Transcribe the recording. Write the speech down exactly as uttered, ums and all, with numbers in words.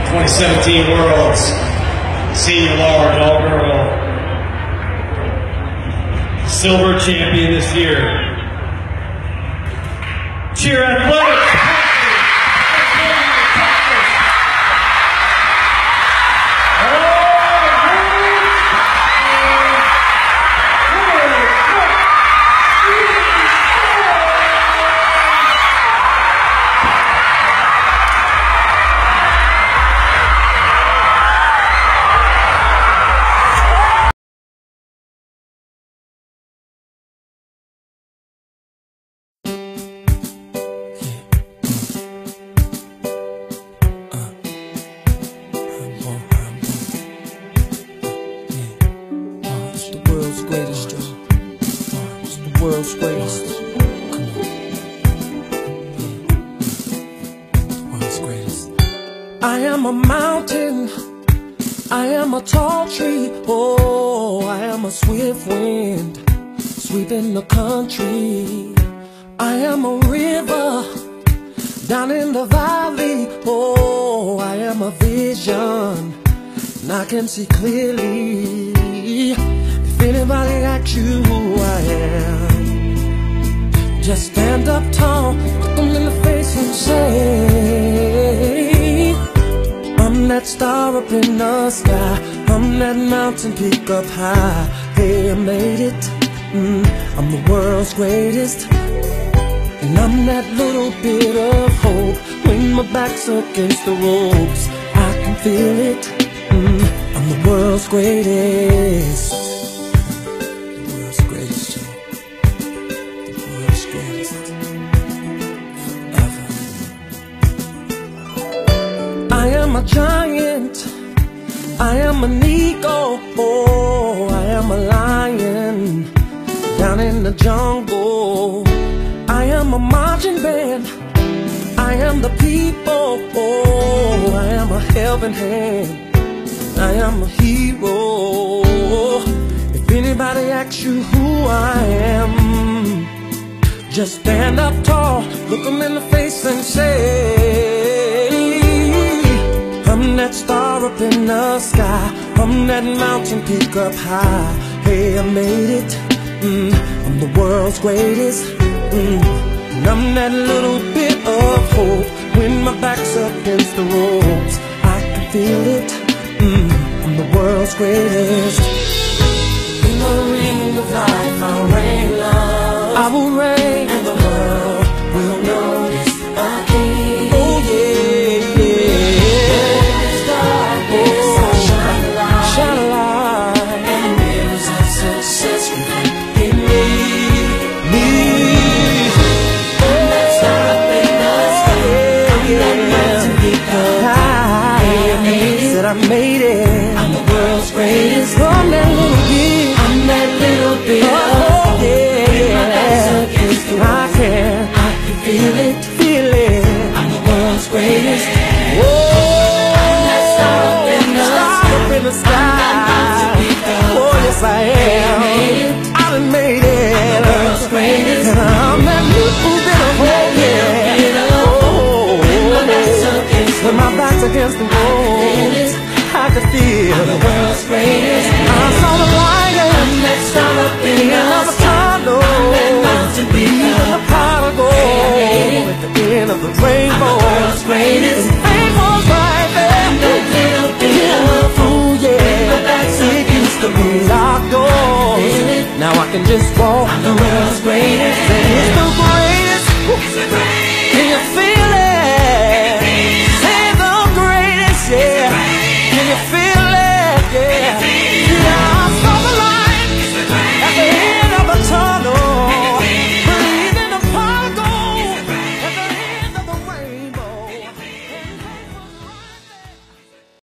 twenty seventeen Worlds Senior Large All-Girl Silver Champion this year. Cheer Athletics! Greatest, Joe. It's the world's greatest. Come on. The world's greatest. I am a mountain. I am a tall tree. Oh, I am a swift wind sweeping the country. I am a river down in the valley. Oh, I am a vision and I can see clearly. If anybody asks you who I am, just stand up tall, look them in the face and say, I'm that star up in the sky, I'm that mountain peak up high. Hey, I made it, mm, I'm the world's greatest. And I'm that little bit of hope when my back's against the ropes. I can feel it, mm, I'm the world's greatest. I am a giant, I am an eagle, oh, I am a lion down in the jungle. I am a marching band, I am the people, oh, I am a helping hand, I am a hero. If anybody asks you who I am, just stand up tall, look them in the face and say, I'm that star up in the sky, I'm that mountain peak up high. Hey, I made it, mm, I'm the world's greatest, mm, and I'm that little bit of hope when my back's against the ropes. I can feel it, mm, I'm the world's greatest. In the ring of life I'll reign love, I will reign, and the world will notice a king. Oh yeah, yeah. I made it, I'm the world's greatest. I'm that little bit, I'm that little bit of hope. Yeah, yeah. I can, I can feel it, feel it. I'm the world's greatest. Whoa, I'm that star up in the sky. Oh, yes I am. I done made it. I'm the world's greatest. And I'm that little bit of hope. Yeah. Oh, when my back's against the wall, I could feel I'm the world's greatest. I saw the light and that star up in the tunnel. I'm that mountain peak, the pot of gold at the end of the rainbow. I'm the world's greatest. And fame was right there. I'm that little bit of fool, yeah. My back's against the locked doors. Now I can just walk. I'm the world's greatest.